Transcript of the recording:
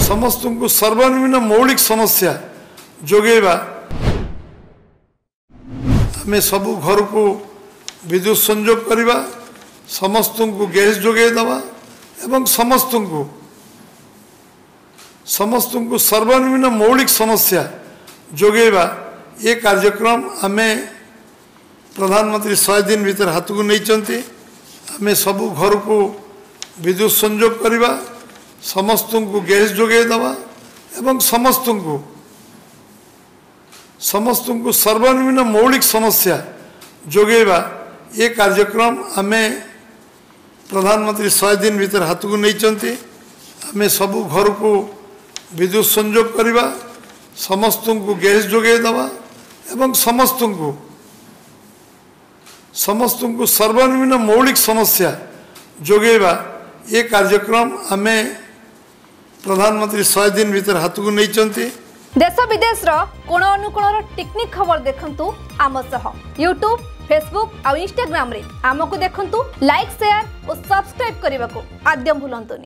समस्त को सर्वनिम्न मौलिक समस्या जोगेबा आम सबू घर को विद्युत संयोग करवा समस्त को गैस जोगे दवा एवं समस्त को सर्वनिम्न मौलिक समस्या जोगेबा ये कार्यक्रम आम प्रधानमंत्री 100 दिन भीतर हाथ को नहीं आम सबू घर को विद्युत संयोग करवा समस्त को गैस जोगे दवा एवं समस्त को सर्वनिम्न मौलिक समस्या जोगेबा ये कार्यक्रम आम प्रधानमंत्री 100 दिन भीतर हाथ को नहीं आम सबू घर को विद्युत संयोग करवा समस्त को गैस जोगे दवा एवं समस्त को सर्वनिम्न मौलिक समस्या जोगेबा ये कार्यक्रम आम प्रधानमंत्री 100 दिन भीतर हाथ को नहीं देश विदेश कोण अनुकोण टेक्निक खबर देखंतु आम सह यूट्यूब फेसबुक और इंस्टाग्राम रे आमको देखंतु लाइक शेयर और सब्सक्राइब करने को आद्य भूलंतुनि।